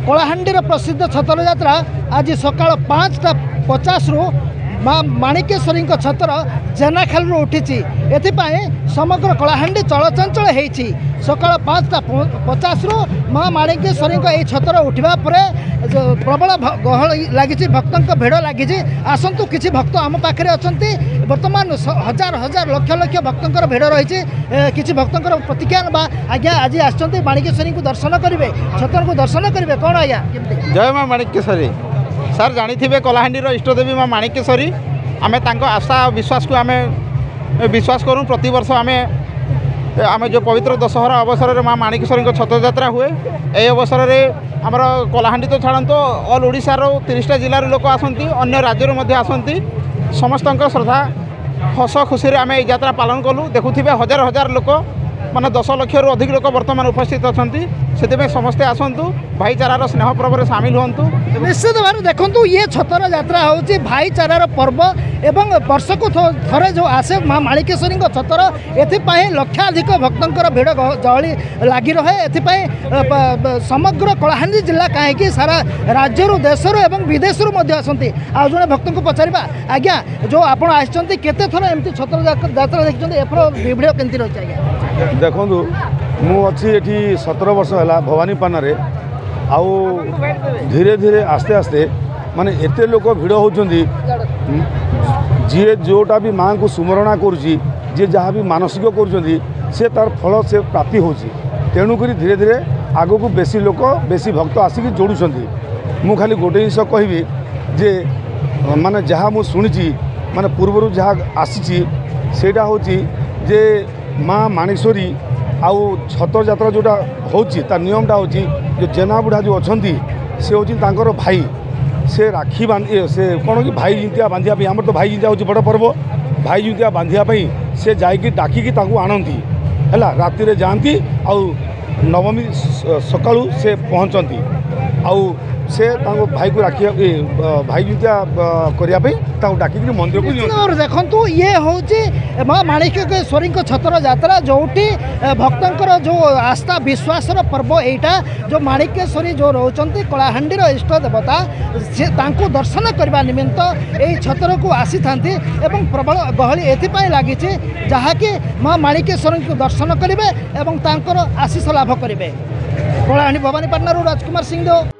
कलाहांडीर प्रसिद्ध छतर यात्रा आज सकाळ 5:50 रु माँ माणिकेश्वरी छतर जेनाखाल उठी समग्र कलाहांडी चलचंचल होती सकाळ 5:50 रु माँ माणिकेश्वरी छतर उठा प्रबल गहल लगी भक्तों भिड़ लगी आसतु किसी भक्त आम पाखे अच्छा बर्तमान हजार हजार लक्ष लक्ष भक्तों भिड़ रही किसी भक्तों प्रतिज्ञा आज्ञा आज आसछन्ति माणिकेश्वरी को दर्शन करेंगे छतर को दर्शन करेंगे कौन आज्ञा जय माँ माणिकेश्वरी सर जानी थे कलाहांडी इष्टदेवी माँ माणिकेश्वरी आम आशा विश्वास को आम विश्वास करूँ प्रति वर्ष आम आम जो पवित्र दशहरा अवसर में माँ माणिकेश्वरी छतर यात्रा हुए ये अवसर में आमर कलाहांडी तो छाड़ो ऑल ओडिशार 30टा जिलार लोक आसती अन्य राज्य आसती समस्त श्रद्धा हस खुशी आम ये यात्रा पालन कलु देखुवे हजार हजार लोक माने 10 लाख रु अधिक लोक बर्तमान उपस्थित अच्छा से समस्ते आसतु भाईचारार स्नेह पर्व सामिल हूँ निश्चित भाव देखु ये छतर यात्रा हूँ भाईचारार पर्व एवं वर्ष को थरे जो आसे माँ माणिकेश्वरी छतर एपाई लक्षाधिक भक्तों भिड़ जहली लगी रहे ए समग्र कलाहांडी जिला कहीं सारा राज्य देशर एवं विदेशर आसती आज जड़े भक्त को पचारा आज्ञा जो आपड़ आसते थर एमती छतर यात्रा देखते एपर भिड़ केमती रही आज्ञा देखु मुझे 17 वर्ष है भवानीपान आउ धीरे धीरे आस्ते आस्ते माने एते लोक भिड़ होती जी जोटा भी माँ को सुमरणा करुँची जी जहाँ भी मानसिक कर तार फल से प्राप्ति होची तेणुक धीरे धीरे आग को बेसी लोक बेसी भक्त आसिक जोड़ुंट मु खाली गोटे जिस कहि जे माने जहाँ मु शुणी माने पूर्वर जहाँ आसी सेटा होची जे माँ माणिकेश्वरी आउ छतर यात्रा जोटा होची तार नियमटा होची जो जेना बुढ़ा जो अच्छा से हूँ भाई से राखी बांधे से कौन कि भाई जिंतिया बांधियापी आम तो भाई जिंतिया हूँ बड़ पर्व भाई जिंतिया बांधियापी से जाकि डाकिकी आणती है राति जाती आउ नवमी सकाळू से पहुँचती आउ से भाई को राखी भाई जिंतिया करने डाकिक मंदिर को देखु ये हूँ माँ माणिकेश्वरी छतर यात्रा जोटी भक्तों जो आस्था विश्वास पर्व यहाँ जो माणिकेश्वरी जो रोचंती कलाहांडीर इष्ट देवता से दर्शन करने निमित्त यही छतर को आसी था प्रबल गहली एपाई लगी जहाँकि माँ माणिकेश्वरी को दर्शन करेंगे और आशीष लाभ करेंगे कलाहांडी भवानीपाटना राजकुमार सिंह।